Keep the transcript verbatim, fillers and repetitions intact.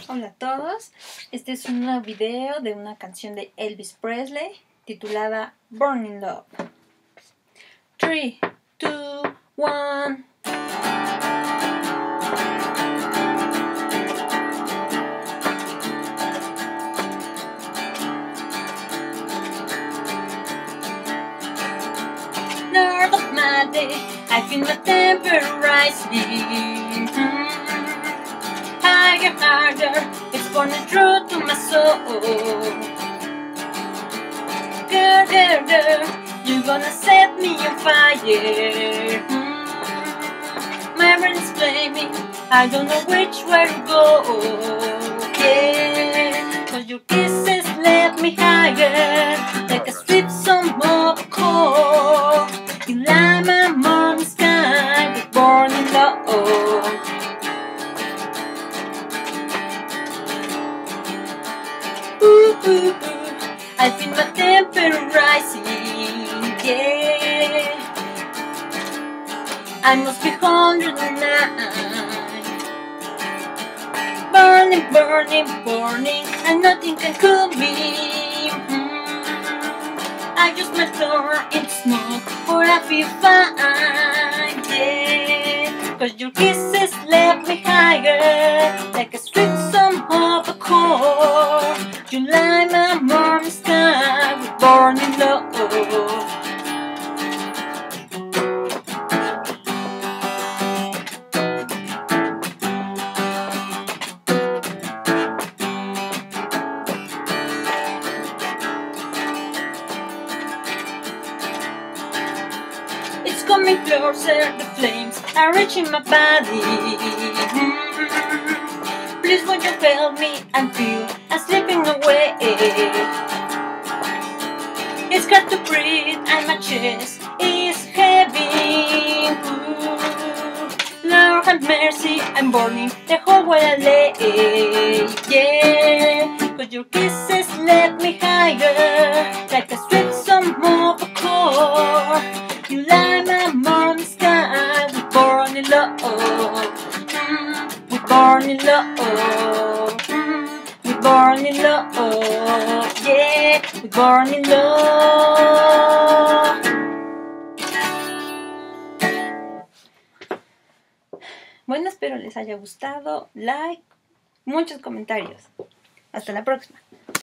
Hola a todos, este es un nuevo video de una canción de Elvis Presley titulada Born in Love. three, two, one. North of my day, I feel my temper rising. Higher, harder, it's burning through to my soul. Girl, girl, girl, you're gonna set me on fire. My brain is blaming, I don't know which way to go. Yeah, cause your kisses left me higher, like a sweet summer cold. You light my morning sky with burning love. Ooh, ooh, ooh, I feel my temper rising, yeah. I must be hundred and nine. Burning, burning, burning, and nothing can cool me. mm. I just my door in smoke, but I feel fine, yeah. Cause your kisses left me higher, like a sweet summer cold. You light my morning sky with burning love. It's coming closer, the flames are reaching my body. mm-hmm. Please won't you help me and feel I'm slipping away. It's hard to breathe and my chest is heavy. Ooh. Lord have mercy, I'm burning the whole world I lay. Yeah, cause your kisses left me higher, like a sweet summer cold. You light my morning sky with burning love. mm, With burning love. mm, With burning love. Yeah, with burning love. Bueno, espero les haya gustado. Like, muchos comentarios. Hasta la próxima.